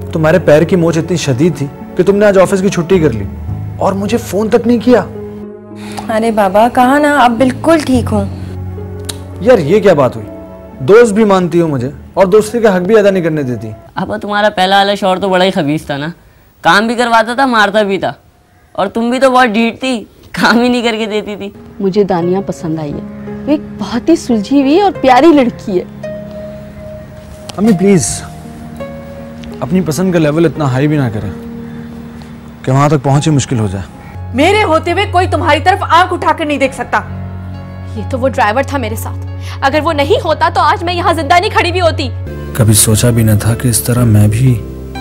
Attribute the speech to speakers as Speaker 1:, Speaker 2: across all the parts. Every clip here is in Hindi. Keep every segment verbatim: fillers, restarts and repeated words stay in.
Speaker 1: तुम्हारे पैर की मोच इतनी शदीद थी कि तुमने आज ऑफिस की छुट्टी कर ली और मुझे फोन तक नहीं किया।
Speaker 2: अरे बाबा कहा ना, अब बिल्कुल ठीक हूँ।
Speaker 1: यार ये क्या बात हुई? दोस्त भी मानती हो मुझे और दोस्ती का हक भी अदा नहीं करने देती।
Speaker 3: अब तुम्हारा पहला वाला शौहर तो बड़ा ही खबीस था ना, काम भी करवाता था, मारता भी था। और तुम भी तो बहुत ढीठ थी, काम ही नहीं करके देती थी।
Speaker 4: मुझे दानिया पसंद आई है, वो एक बहुत ही सुलझी हुई और प्यारी लड़की है।
Speaker 1: अम्मी प्लीज अपनी पसंद का लेवल इतना हाई भी ना करें कि वहां तक पहुंचे मुश्किल हो जाए।
Speaker 5: मेरे होते हुए कोई तुम्हारी तरफ आंख उठाकर नहीं देख सकता।
Speaker 6: ये तो वो ड्राइवर था मेरे साथ, अगर वो नहीं होता तो आज मैं यहाँ जिंदा नहीं खड़ी भी होती।
Speaker 1: कभी सोचा भी न था कि इस तरह मैं भी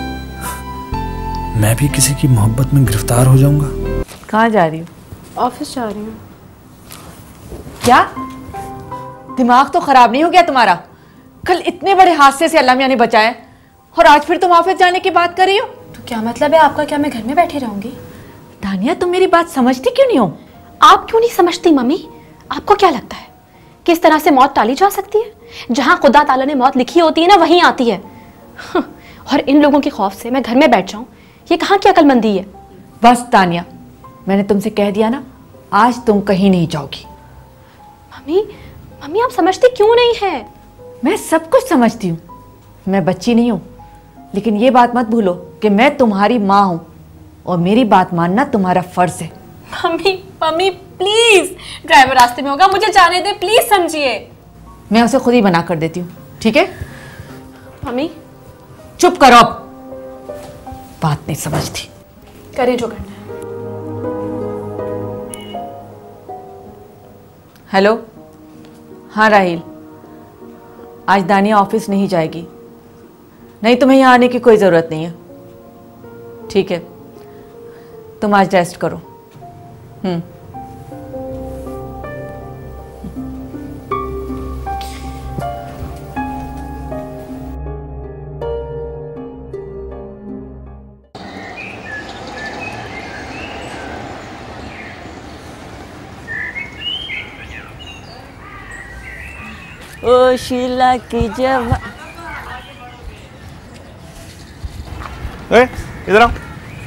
Speaker 1: मैं भी किसी की मोहब्बत में गिरफ्तार हो जाऊंगा।
Speaker 5: कहाँ जा रही हो?
Speaker 6: ऑफिस जा रही हूँ।
Speaker 5: क्या दिमाग तो खराब नहीं हो गया तुम्हारा? कल इतने बड़े हादसे से अल्लाह मियां ने बचाया और आज फिर तुम ऑफिस जाने की बात कर रही हो?
Speaker 6: तो क्या मतलब है आपका? क्या मैं घर में बैठी रहूंगी?
Speaker 5: दानिया तुम मेरी बात समझती क्यों नहीं हो?
Speaker 6: आप क्यों नहीं समझती मम्मी? आपको क्या लगता है किस तरह से मौत टाली जा सकती है? जहां खुदा ताला ने मौत लिखी होती है ना, वहीं आती है। और इन लोगों के खौफ से मैं घर में बैठ जाऊं, ये कहाँ की अक्लमंदी है?
Speaker 5: बस दानिया, मैंने तुमसे कह दिया ना, आज तुम कहीं नहीं जाओगी।
Speaker 6: मम्मी मम्मी आप समझती क्यों नहीं है?
Speaker 5: मैं सब कुछ समझती हूँ, मैं बच्ची नहीं हूँ, लेकिन ये बात मत भूलो कि मैं तुम्हारी माँ हूँ और मेरी बात मानना तुम्हारा फर्ज है।
Speaker 6: मम्मी मम्मी प्लीज, ड्राइवर रास्ते में होगा, मुझे जाने दे प्लीज, समझिए।
Speaker 5: मैं उसे खुद ही मना कर देती हूँ, ठीक है?
Speaker 6: मम्मी
Speaker 5: चुप करो, अब बात नहीं समझती।
Speaker 6: करें जो करना है।
Speaker 5: हेलो, हाँ राहिल, आज दानिया ऑफिस नहीं जाएगी। नहीं, तुम्हें यहाँ आने की कोई ज़रूरत नहीं है। ठीक है, तुम आज रेस्ट करो। हम्म
Speaker 3: ओ शीला की जब
Speaker 7: इधर आओ।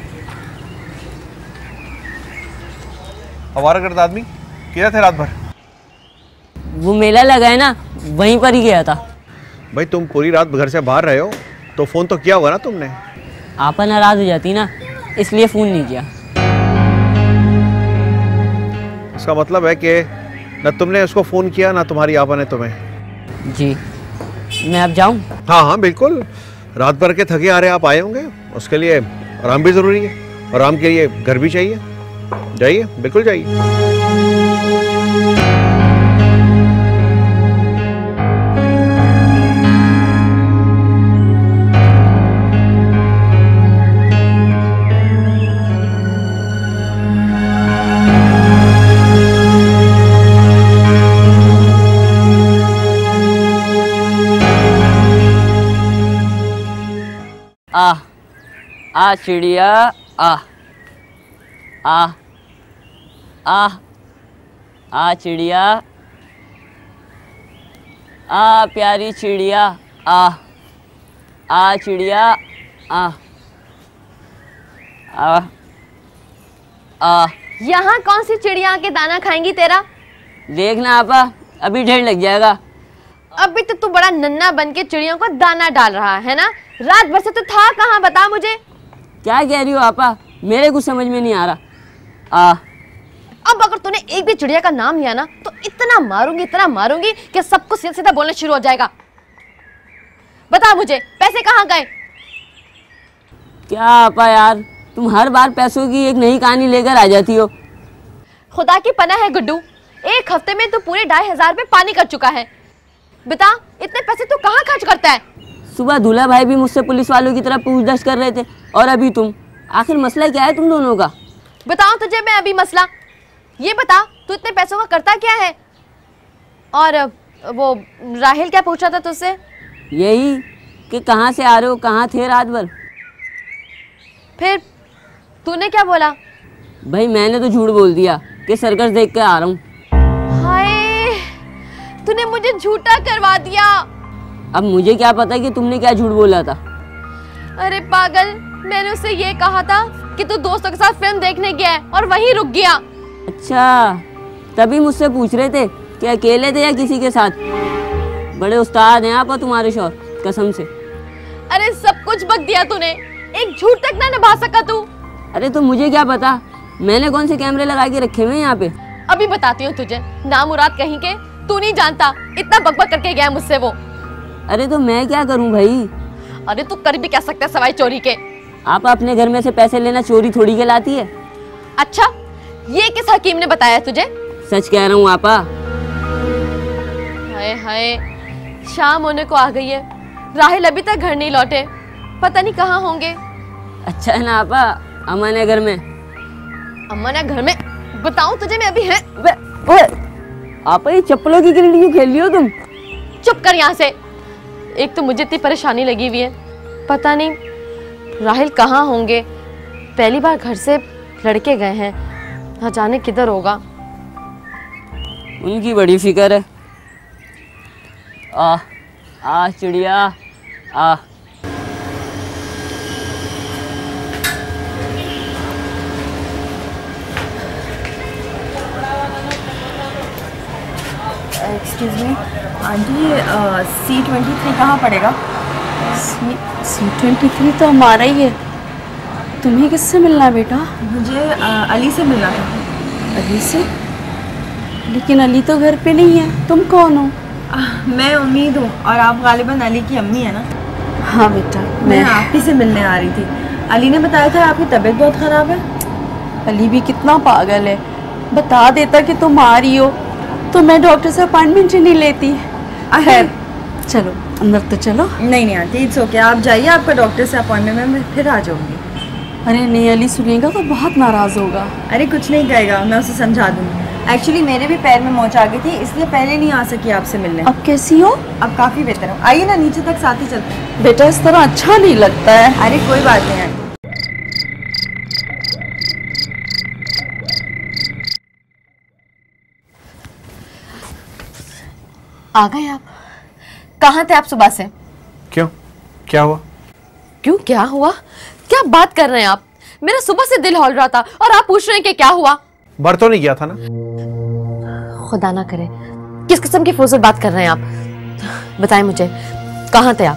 Speaker 7: आवारागर्द आदमी क्या थे रात भर?
Speaker 3: वो मेला लगा है ना, वहीं पर ही गया था।
Speaker 7: भाई तुम पूरी रात घर से बाहर रहे हो तो फोन तो किया होगा ना तुमने?
Speaker 3: आपा नाराज हो जाती ना, इसलिए फोन नहीं किया।
Speaker 7: इसका मतलब है कि न तुमने उसको फोन किया ना तुम्हारी आपा ने तुम्हें।
Speaker 3: जी, मैं अब जाऊं?
Speaker 7: हाँ हाँ बिल्कुल, रात भर के थके आ रहे आप आए होंगे, उसके लिए आराम भी ज़रूरी है, आराम के लिए घर भी चाहिए। जाइए, बिल्कुल जाइए।
Speaker 3: आ आ चिड़िया आ आ आ आ चिड़िया आ प्यारी चिड़िया आ आ चिड़िया आ आ आ।
Speaker 8: यहाँ कौन सी चिड़िया आके दाना खाएंगी तेरा?
Speaker 3: देखना आपा, अभी ढेर लग जाएगा।
Speaker 8: अभी तो तू बड़ा नन्ना बन के चिड़ियों को दाना डाल रहा है ना? रात भर से तू था कहाँ, बता मुझे।
Speaker 3: क्या कह रही हो आपा? मेरे कुछ समझ में नहीं आ रहा। आ
Speaker 8: अब अगर तूने एक भी चिड़िया का नाम लिया ना तो इतना मारूंगी इतना मारूंगी कि सब कुछ सीधा सीधा बोलना शुरू हो जाएगा। बता मुझे, पैसे कहाँ गए?
Speaker 3: क्या आपा यार, तुम हर बार पैसों की एक नई कहानी लेकर आ जाती हो।
Speaker 8: खुदा की पनाह है गुड्डू, एक हफ्ते में तू पूरे ढाई हजार रुपए पानी कर चुका है। बता, इतने पैसे तू कहाँ खर्च करता है?
Speaker 3: सुबह दूल्हा भाई भी मुझसे पुलिस वालों की तरह पूछताछ कर रहे थे, और अभी तुम। आखिर मसला क्या है तुम दोनों का?
Speaker 8: बताओ तुझे मैं अभी मसला। ये बता, तू इतने पैसों का करता क्या है? और वो राहिल क्या पूछ रहा था तुझसे?
Speaker 3: यही कि कहाँ से आ रहे हो, कहाँ थे रात भर।
Speaker 8: फिर तूने क्या बोला?
Speaker 3: भाई मैंने तो झूठ बोल दिया कि सर्कस देख के आ रहा हूँ।
Speaker 8: हाय, तूने मुझे झूठा करवा दिया।
Speaker 3: अब मुझे क्या पता कि तुमने क्या झूठ बोला था।
Speaker 8: अरे पागल, मैंने उससे ये कहा था कि तू दोस्तों के साथ फिल्म देखने गया है और वहीं रुक गया।
Speaker 3: अच्छा, तभी मुझसे पूछ रहे थे कि अकेले थे या किसी के साथ। बड़े उस्ताद हैं आप और तुम्हारे शौहर, कसम से।
Speaker 8: अरे सब कुछ बक दिया तूने, एक झूठ तक ना निभा सका तू।
Speaker 3: अरे तो मुझे क्या पता, मैंने कौन से कैमरे लगा के रखे हुए हैं यहाँ पे।
Speaker 8: अभी बताती हूँ तुझे, नामुराद कहीं के, तू नहीं जानता, इतना बकबक करके गया मुझसे वो।
Speaker 3: अरे तो मैं क्या करूँ भाई?
Speaker 8: अरे तू कर भी क्या सकता है सवाई चोरी के?
Speaker 3: आप अपने घर में से पैसे लेना चोरी थोड़ी के लाती है।
Speaker 8: अच्छा, ये किस हकीम ने बताया तुझे?
Speaker 3: सच कह रहा हूँ आपा।
Speaker 8: हाय हाय, शाम होने को आ गई है, राहिल अभी तक घर नहीं लौटे, पता नहीं कहाँ होंगे।
Speaker 3: अच्छा है ना आपा, अमन है घर में।
Speaker 8: अमन है घर में? बताऊं तुझे मैं अभी है।
Speaker 3: आपा ये चप्पलों की गिल्ली क्यों खेल रही हो तुम?
Speaker 8: चुप कर यहाँ से। एक तो मुझे इतनी परेशानी लगी हुई है, पता नहीं राहिल कहाँ होंगे। पहली बार घर से लड़के गए हैं, ना जाने किधर होगा।
Speaker 3: उनकी बड़ी फिक्र है। आ आ चिड़िया आ।
Speaker 2: Excuse me aunty, C twenty three कहाँ पड़ेगा?
Speaker 4: सी सी ट्वेंटी थ्री तो हमारा ही है। तुम्हें किससे मिलना है बेटा?
Speaker 2: मुझे अ, अली से मिलना था।
Speaker 4: अली से? लेकिन अली तो घर पे नहीं है, तुम कौन हो?
Speaker 2: अ, मैं उम्मीद हूँ, और आप गालिबन अली की अम्मी है ना?
Speaker 4: हाँ बेटा,
Speaker 2: मैं आप ही से मिलने आ रही थी। अली ने बताया था आपकी तबीयत बहुत ख़राब है।
Speaker 4: अली भी कितना पागल है, बता देता कि तुम आ रही हो तो मैं डॉक्टर से अपॉइंटमेंट ही नहीं लेती। खैर चलो अंदर तो चलो।
Speaker 2: नहीं नहीं आंटी, इट्स ओके, आप जाइए, आपका डॉक्टर से अपॉइंटमेंट में मैं फिर आ जाऊँगी।
Speaker 4: अरे नहीं, अली सुनेगा तो बहुत नाराज़ होगा।
Speaker 2: अरे कुछ नहीं कहेगा, मैं उसे समझा दूँगी। एक्चुअली मेरे भी पैर में मोच आ गई थी, इसलिए पहले नहीं आ सकी आपसे मिलने।
Speaker 4: अब कैसी हो?
Speaker 2: अब काफ़ी बेहतर हो। आइए ना नीचे तक साथ ही चलते हैं।
Speaker 4: बेटा इस तरह अच्छा नहीं लगता है।
Speaker 2: अरे कोई बात नहीं आंटी।
Speaker 8: आ गए आप? कहाँ थे आप सुबह से?
Speaker 7: क्यों, क्या हुआ?
Speaker 8: क्यों क्या हुआ? क्या बात कर रहे हैं आप? मेरा सुबह से दिल हौल रहा था और आप पूछ रहे हैं कि क्या हुआ?
Speaker 7: बर तो नहीं गया था ना?
Speaker 8: खुदा ना करे, किस किस्म की फजूल बात कर रहे हैं आप? बताएं मुझे, कहाँ थे आप?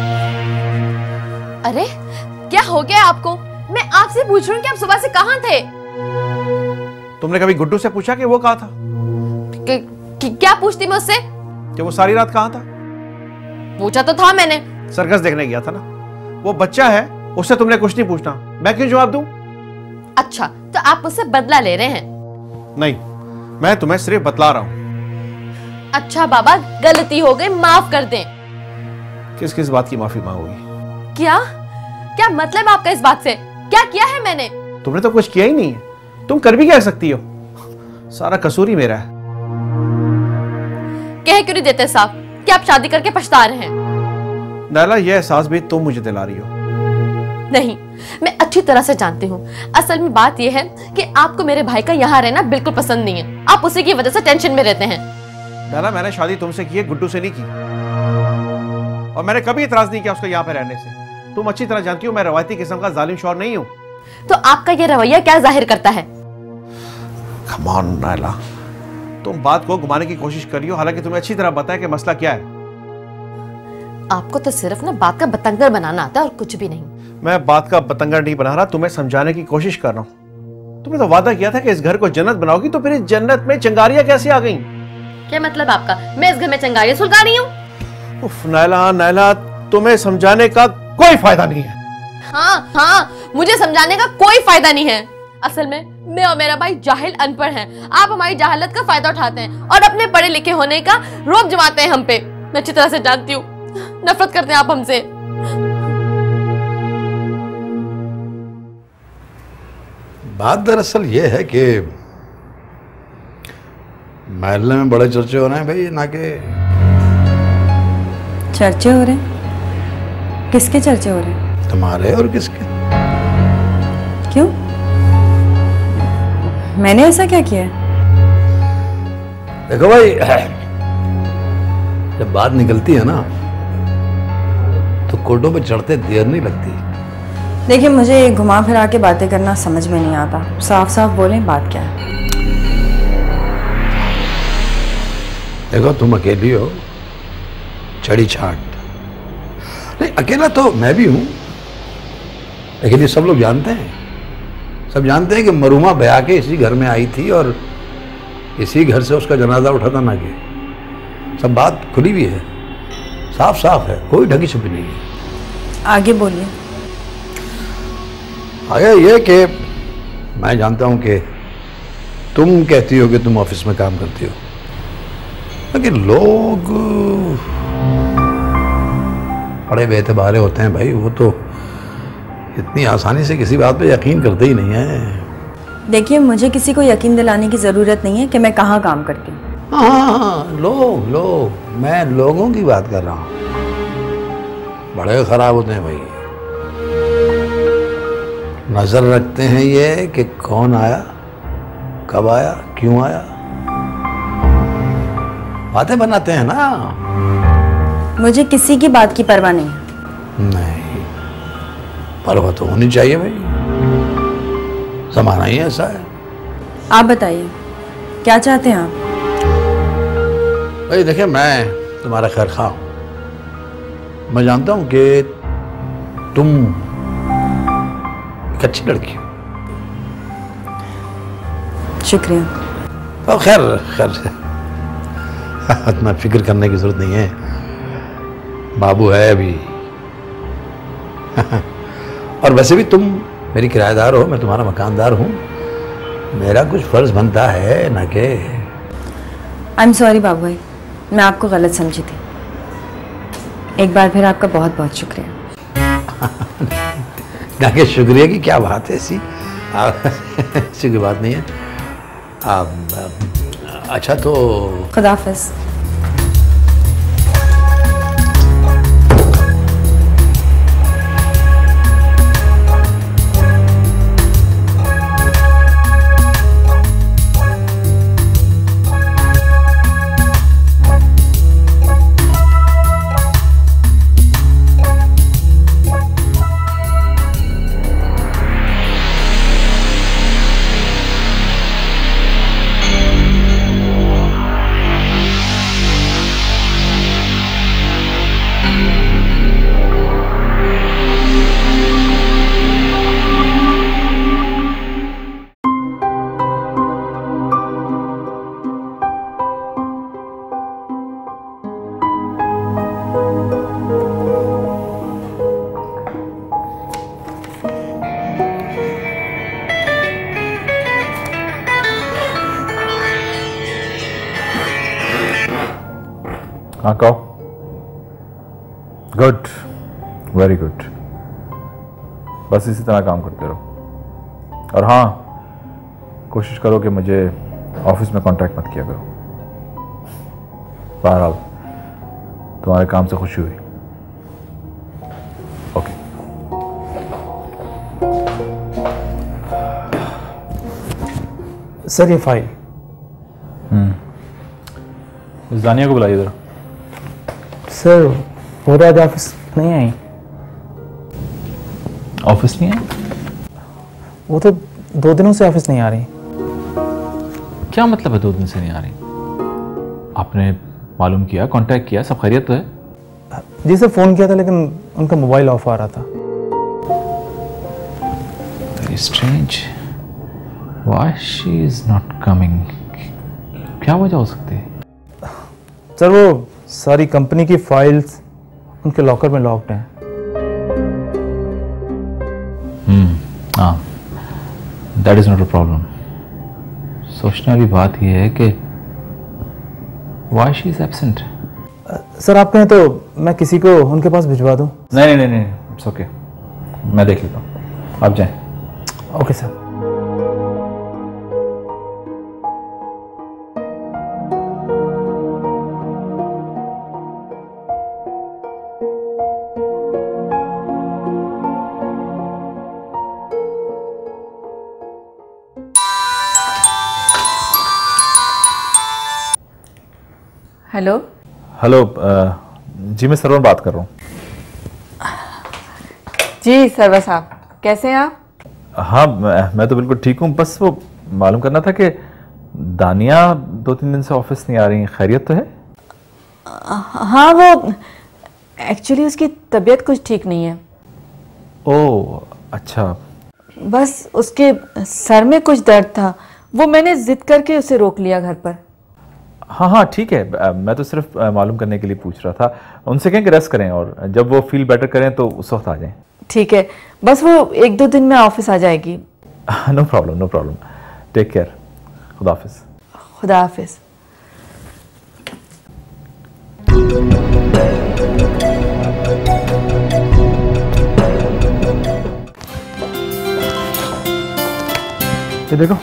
Speaker 8: अरे क्या हो गया आपको? मैं आपसे पूछ रही हूँ कि आप सुबह से कहाँ थे?
Speaker 7: तुमने कभी गुड्डू से पूछा कि वो कहाँ था?
Speaker 8: कि, कि, क्या पूछती मैं उससे?
Speaker 7: कि वो सारी रात कहाँ था?
Speaker 8: पूछा तो था मैंने।
Speaker 7: सर्कस देखने गया था ना? वो बच्चा है, उससे तुमने कुछ नहीं पूछना, मैं क्यों जवाब दूं?
Speaker 8: अच्छा, तो आप मुझसे बदला ले रहे हैं?
Speaker 7: नहीं, मैं तुम्हें सिर्फ बतला रहा हूं।
Speaker 8: अच्छा बाबा, गलती हो गई, माफ कर दें।
Speaker 7: किस किस बात की माफी मांगोगी?
Speaker 8: क्या क्या मतलब आपका इस बात से? क्या किया है मैंने?
Speaker 7: तुमने तो कुछ किया ही नहीं है, तुम कर भी क्या सकती हो? सारा कसूर ही मेरा है।
Speaker 8: कह क्यों नहीं देते साहब कि आप शादी करके पछता रहे हैं?
Speaker 7: नैला, ये एहसास भी तुम मुझे दिला रही हो।
Speaker 8: नहीं, मैं अच्छी तरह से जानती हूँ। असल में बात यह है कि आपको मेरे भाई का यहाँ रहना बिल्कुल पसंद नहीं है। आप उसी की वजह से टेंशन में रहते हैं।
Speaker 7: नैला, मैंने शादी तुमसे की है, गुड्डू से नहीं की, और मैंने कभी इतराज नहीं किया उसको यहाँ पे रहने से। तुम अच्छी तरह जानती हो मैं रवायती किस्म का जालिम शौहर नहीं हूँ।
Speaker 8: तो आपका ये रवैया क्या जाहिर करता है?
Speaker 7: कम ऑन नैला, तुम बात को घुमाने की कोशिश कर रही हो, हालांकि तुम्हें अच्छी तरह पता है कि मसला क्या है।
Speaker 8: आपको तो सिर्फ ना बात का बतंगर बनाना आता है और कुछ भी नहीं।
Speaker 7: मैं बात का बतंगर नहीं बना रहा, तुम्हें समझाने की कोशिश कर रहा हूँ। तुमने तो वादा किया था कि इस घर को जन्नत बनाओगी, तो फिर इस जन्नत में चिंगारियां कैसे आ गईं?
Speaker 8: क्या मतलब आपका? मैं इस घर में चिंगारियां सुलगा रही हूँ?
Speaker 7: उफ नैला, नैला, तुम्हें समझाने का कोई फायदा नहीं है।
Speaker 8: हाँ हाँ, मुझे समझाने का कोई फायदा नहीं है। असल में मैं और मेरा भाई जाहिल अनपढ़ हैं। आप हमारी जहालत का फायदा उठाते हैं और अपने पढ़े लिखे होने का रोब जमाते हैं हम पे। मैं अच्छी तरह से जानती हूँ, नफरत करते हैं आप हमसे।
Speaker 9: बात दरअसल ये है कि महल्ले में बड़े चर्चे हो रहे हैं भाई, ना के
Speaker 2: चर्चे हो रहे हैं? किसके चर्चे हो रहे हैं?
Speaker 9: तुम्हारे और किसके?
Speaker 2: क्यों, मैंने ऐसा क्या किया है?
Speaker 9: देखो भाई, जब बात निकलती है ना तो कोटों पे चढ़ते देर नहीं लगती।
Speaker 2: देखिए, मुझे घुमा फिरा के बातें करना समझ में नहीं आता। साफ साफ बोलें, बात क्या है?
Speaker 9: देखो, तुम अकेली हो, चढ़ी छाट। नहीं, अकेला तो मैं भी हूं, लेकिन ये सब लोग जानते हैं, सब जानते हैं कि मरूमा बया के इसी घर में आई थी और इसी घर से उसका जनाजा उठाता ना कि सब बात खुली भी है, साफ साफ है, कोई ढकी छुपी नहीं है।
Speaker 2: आगे बोलिए।
Speaker 9: आगे ये कि मैं जानता हूं कि तुम कहती हो कि तुम ऑफिस में काम करती हो, लेकिन लोग बड़े बेतबारे होते हैं भाई, वो तो इतनी आसानी से किसी बात पे यकीन करते ही नहीं है।
Speaker 2: देखिए, मुझे किसी को यकीन दिलाने की ज़रूरत नहीं है कि मैं कहाँ काम करती हूँ।
Speaker 9: हाँ, लोग लोग मैं लोगों की बात कर रहा हूँ, बड़े खराब होते हैं भाई। नजर रखते हैं ये कि कौन आया, कब आया, क्यों आया, बातें बनाते हैं ना।
Speaker 2: मुझे किसी की बात की परवाह नहीं है।
Speaker 9: नहीं, परवाह तो होनी चाहिए भाई, जमाना ही ऐसा है।
Speaker 2: आप बताइए, क्या चाहते हैं आप?
Speaker 9: भाई देखिए, मैं तुम्हारा खैर खा हूं, मैं जानता हूं कि तुम एक अच्छी लड़की हो।
Speaker 2: शुक्रिया।
Speaker 9: तो खैर खैर इतना फिक्र करने की जरूरत नहीं है, बाबू है अभी। और वैसे भी तुम मेरी किराएदार हो, मैं तुम्हारा मकानदार हूं, मेरा कुछ फर्ज बनता है ना कि।
Speaker 2: आई एम सॉरी बाबू भाई, मैं आपको गलत समझी थी। एक बार फिर आपका बहुत बहुत शुक्रिया।
Speaker 9: ना कि शुक्रिया की क्या बात है ऐसी, ऐसी कोई बात नहीं है। आप अच्छा तो
Speaker 2: खुदा हाफिज़।
Speaker 10: हाँ कहो। गुड, वेरी गुड, बस इसी तरह काम करते रहो। और हाँ, कोशिश करो कि मुझे ऑफिस में कांटेक्ट मत किया करो। बहरहाल तुम्हारे काम से खुशी हुई। ओके।
Speaker 1: सर ये फाइल।
Speaker 10: हम्म इस दानिया को बुलाइए इधर।
Speaker 1: सर वो तो आज ऑफिस नहीं आई।
Speaker 10: ऑफिस नहीं आई?
Speaker 1: वो तो दो दिनों से ऑफिस नहीं आ रही।
Speaker 10: क्या मतलब है दो दिन से नहीं आ रही? आपने मालूम किया, कांटेक्ट किया, सब खैरियत तो है?
Speaker 1: जी सर, फोन किया था लेकिन उनका मोबाइल ऑफ आ रहा था।
Speaker 10: Very strange, why she is not coming? क्या वजह हो सकती है?
Speaker 1: सर वो सारी कंपनी की फाइल्स उनके लॉकर में लॉक्ड हैं।
Speaker 10: हम्म हाँ, that is not a problem. सोचने वाली बात यह है कि why she is absent.
Speaker 1: Sir आप कहें तो मैं किसी को उनके पास भिजवा दूं?
Speaker 10: नहीं नहीं नहीं, इट्स ओके, मैं देख लेता हूँ, आप जाएं।
Speaker 1: Okay sir.
Speaker 5: हेलो
Speaker 10: हेलो, जी मैं सरवण बात कर रहा हूँ।
Speaker 5: जी सरवर साहब, कैसे हैं आप?
Speaker 10: हाँ मैं, मैं तो बिल्कुल ठीक हूँ। बस वो मालूम करना था कि दानिया दो तीन दिन से ऑफिस नहीं आ रही, खैरियत तो है?
Speaker 5: हाँ वो एक्चुअली उसकी तबीयत कुछ ठीक नहीं है।
Speaker 10: ओह अच्छा।
Speaker 5: बस उसके सर में कुछ दर्द था, वो मैंने जिद करके उसे रोक लिया घर पर।
Speaker 10: हाँ हाँ ठीक है, मैं तो सिर्फ मालूम करने के लिए पूछ रहा था। उनसे कहें कि रेस्ट करें और जब वो फील बेटर करें तो उस वक्त आ जाएं। ठीक
Speaker 5: है, बस वो एक दो दिन में ऑफिस आ जाएगी।
Speaker 10: No problem no problem, take care. खुदा हाफिज।
Speaker 5: खुदा हाफिज।
Speaker 1: ये देखो,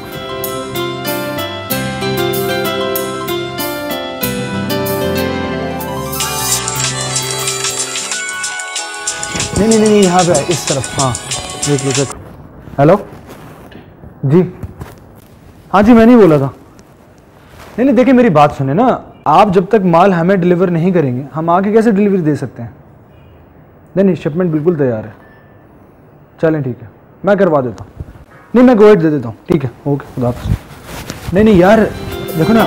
Speaker 1: नहीं नहीं नहीं यहाँ पे इस तरफ। हाँ देख लो देखो। हेलो जी, हाँ जी मैंने ही बोला था। नहीं नहीं देखिए मेरी बात सुने ना, आप जब तक माल हमें डिलीवर नहीं करेंगे हम आके कैसे डिलीवरी दे सकते हैं? नहीं नहीं शिपमेंट बिल्कुल तैयार है। चलें ठीक है, मैं करवा देता हूँ। नहीं मैं गोएड दे देता हूँ। ठीक है ओके खुदा हाफिज़। नहीं नहीं यार देखो ना,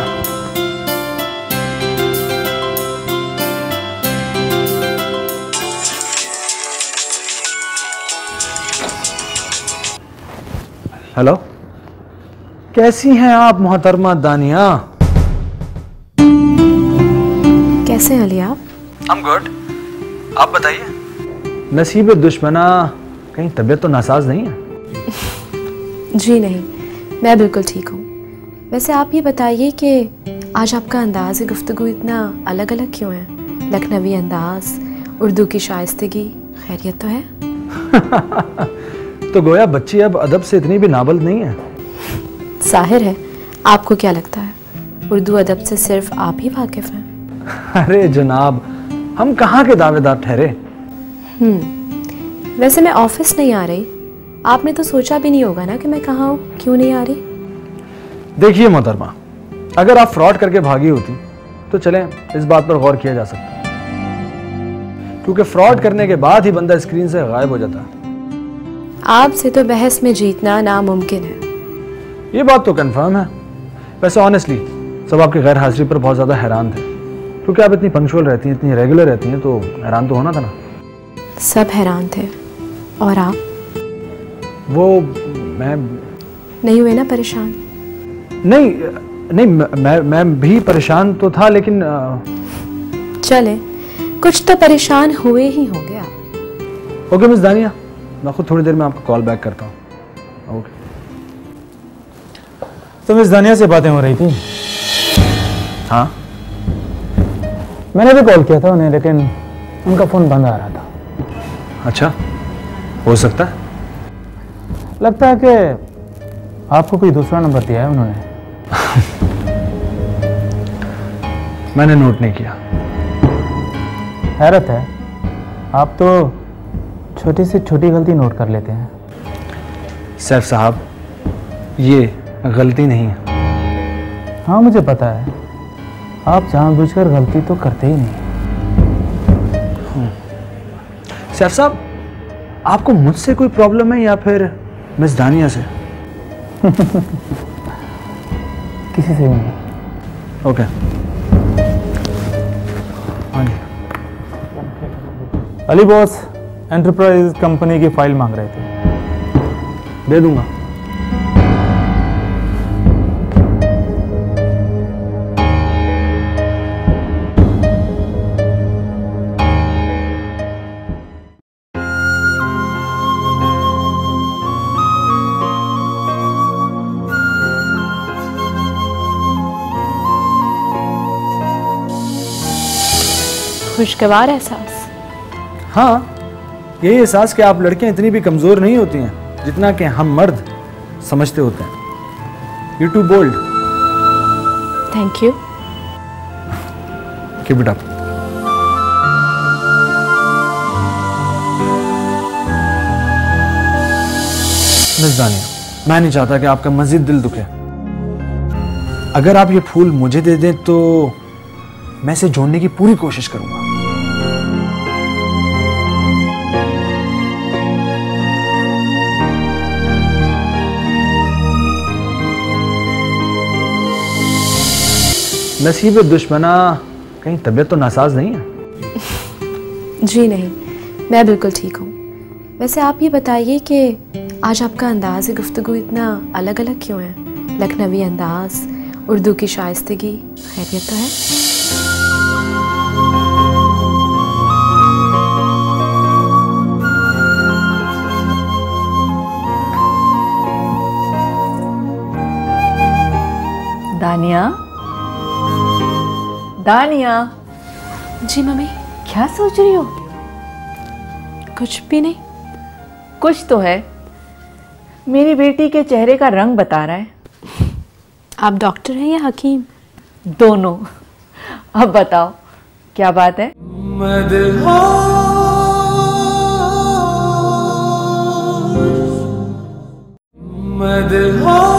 Speaker 1: हेलो कैसी हैं आप मोहतरमा दानिया?
Speaker 6: कैसे हैं अली आप?
Speaker 1: I'm good. आप बताइए। नसीब दुश्मना, कहीं तबीयत तो नासाज नहीं है?
Speaker 6: जी नहीं, मैं बिल्कुल ठीक हूँ। वैसे आप ये बताइए कि आज आपका अंदाज़ गुफ्तगू इतना अलग अलग क्यों है? लखनवी अंदाज, उर्दू की शाइस्तगी, खैरियत तो है?
Speaker 1: तो गोया बच्ची अब अदब से इतनी भी नाबल्द नहीं है।
Speaker 6: जाहिर है, आपको क्या लगता है उर्दू अदब से सिर्फ आप ही वाकिफ हैं?
Speaker 1: अरे जनाब, हम कहाँ के दावेदार ठहरे।
Speaker 6: हम्म वैसे मैं ऑफिस नहीं आ रही, आपने तो सोचा भी नहीं होगा ना कि मैं कहाँ हूँ, क्यों नहीं आ रही?
Speaker 1: देखिए मोहतरमा, अगर आप फ्रॉड करके भागी होती तो चलें इस बात पर गौर किया जा सकता, क्योंकि फ्रॉड करने के बाद ही बंदा स्क्रीन से गायब हो जाता है।
Speaker 6: आपसे तो बहस में जीतना नामुमकिन है।
Speaker 1: ये बात तो कंफर्म है। वैसे ऑनेस्टली सब आपकी गैर हाजिरी पर बहुत ज़्यादा हैरान थे, क्योंकि आप इतनी पंक्चुअल रहती हैं, इतनी रेगुलर रहती हैं, तो हैरान तो होना था ना।
Speaker 6: सब हैरान थे। और आप?
Speaker 1: वो मैं
Speaker 6: नहीं हुए ना परेशान?
Speaker 1: नहीं नहीं मैं मैं भी परेशान तो था, लेकिन
Speaker 6: चले कुछ तो परेशान हुए ही होंगे आप।
Speaker 1: ओके मिस दानिया, मैं खुद थोड़ी देर में आपको कॉल बैक करता हूँ। ओके।
Speaker 11: तो मिस दानिया से बातें हो रही थी?
Speaker 1: हाँ
Speaker 11: मैंने भी कॉल किया था उन्हें, लेकिन उनका फ़ोन बंद आ रहा था।
Speaker 1: अच्छा, हो सकता है।
Speaker 11: लगता है कि आपको कोई दूसरा नंबर दिया है उन्होंने।
Speaker 1: मैंने नोट नहीं किया।
Speaker 11: हैरत है, आप तो छोटी से छोटी गलती नोट कर लेते हैं।
Speaker 1: सैफ साहब, ये गलती नहीं है।
Speaker 11: हाँ मुझे पता है, आप जानबूझकर गलती तो करते ही नहीं।
Speaker 1: सैफ साहब, आपको मुझसे कोई प्रॉब्लम है या फिर मिस दानिया से?
Speaker 11: किसी से भी नहीं।
Speaker 1: ओके। हाँ जी।
Speaker 11: अली बॉस एंटरप्राइज कंपनी की फाइल मांग रहे थे।
Speaker 1: दे दूंगा।
Speaker 6: खुशगवार एहसास।
Speaker 1: हाँ, यही एहसास कि आप लड़कियां इतनी भी कमजोर नहीं होती हैं जितना कि हम मर्द समझते होते हैं। You too bold.
Speaker 6: Thank you.
Speaker 1: Keep it up. Miss Dania, मैं नहीं चाहता कि आपका मजीद दिल दुखे। अगर आप ये फूल मुझे दे दें तो मैं इसे जोड़ने की पूरी कोशिश करूंगा। नसीब दुश्मना, कहीं तबीयत तो नासाज नहीं है?
Speaker 6: जी नहीं, मैं बिल्कुल ठीक हूँ। वैसे आप ये बताइए कि आज आपका अंदाज़ गुफ्तगू इतना अलग अलग क्यों है? लखनवी अंदाज, उर्दू की शाइस्तगी, खैरियत तो है?
Speaker 5: दानिया, दानिया।
Speaker 6: जी मम्मी।
Speaker 5: क्या सोच रही हो?
Speaker 6: कुछ भी नहीं।
Speaker 5: कुछ तो है, मेरी बेटी के चेहरे का रंग बता रहा है।
Speaker 6: आप डॉक्टर हैं या हकीम?
Speaker 5: दोनों। अब बताओ क्या बात है?
Speaker 12: मदहोश